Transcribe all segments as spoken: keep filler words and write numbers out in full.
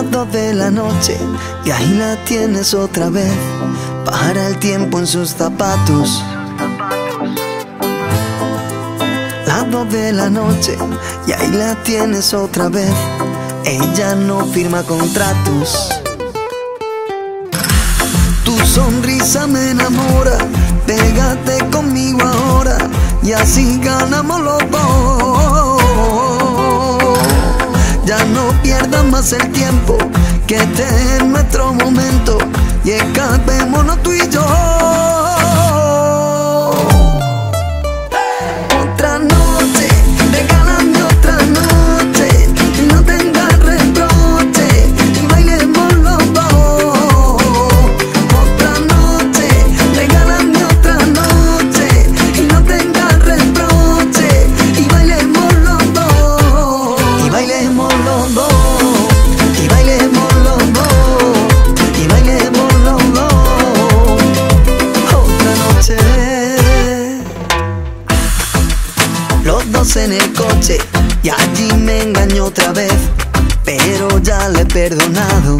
Las dos de la noche y ahí la tienes otra vez. Para el tiempo en sus zapatos. Las dos de la noche y ahí la tienes otra vez. Ella no firma contratos. Tu sonrisa me enamora. Pégate conmigo ahora y así ganamos los dos. Ya no pierdas más el tiempo, que este es nuestro momento y escapémonos tú y yo. Otra noche, regálame otra noche, y no tengas reproche, y bailemos los dos. Otra noche, regálame otra noche, y no tengas reproche, y bailemos los dos. Y bailemos los dos, y bailemos los dos, y bailemos los dos. Otra noche. Los dos en el coche y allí me engañó otra vez, pero ya le he perdonado.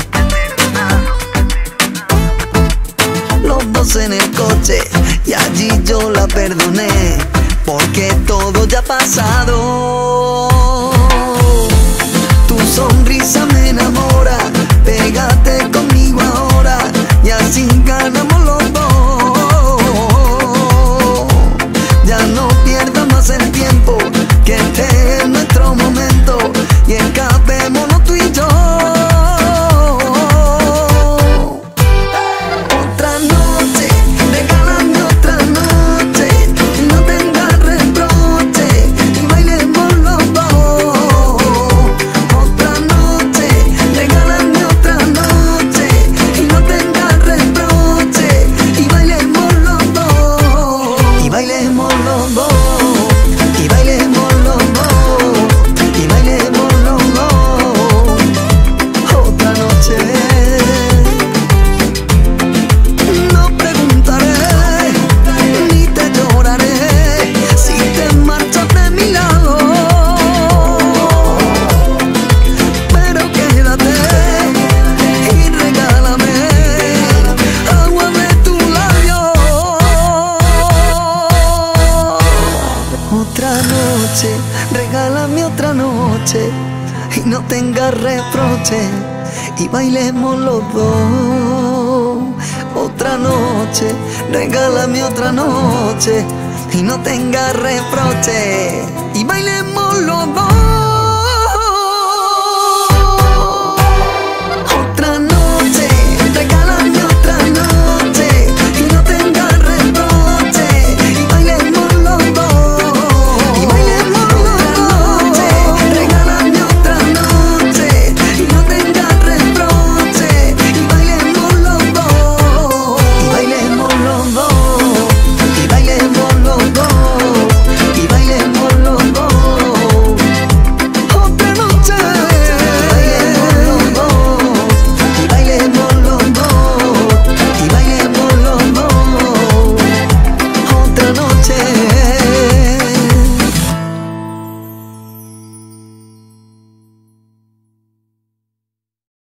Los dos en el coche y allí yo la perdoné, porque todo ya ha pasado. Tu sonrisa me enamora, pégate conmigo ahora y así ganamos los dos. Ya no pierdas más el tiempo, que este es nuestro momento y escapémonos tú y yo. Otra noche, regálame otra noche, y no tengas reproche, y bailemos los dos. Otra noche, regálame otra noche, y no tengas reproche, y bailemos los dos. Y bailemos los dos. Y bailemos los dos, y bailemos los dos. Otra noche. No preguntaré, ni te lloraré, si te marchas de mi lado. Pero quédate y regálame agua de tu labio. Otra noche, regálame otra noche, y no tengas reproche, y bailemos los dos. Otra noche, regálame otra noche, y no tengas reproche, y bailemos los dos.